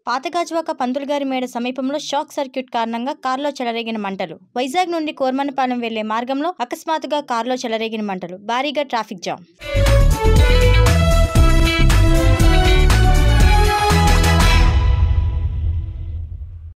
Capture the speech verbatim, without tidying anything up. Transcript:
పాతగాజువాక పంతులుగారి మేడ సమీపంలో shock circuit కారణంగా కారులో చెలరేగిన మంటలు. వైజాగ్ నుండి కోర్మన్నపాలెం వెళ్లే మార్గంలో అకస్మాత్తుగా కారులో చెలరేగిన మంటలు. భారీగా ట్రాఫిక్ జామ్.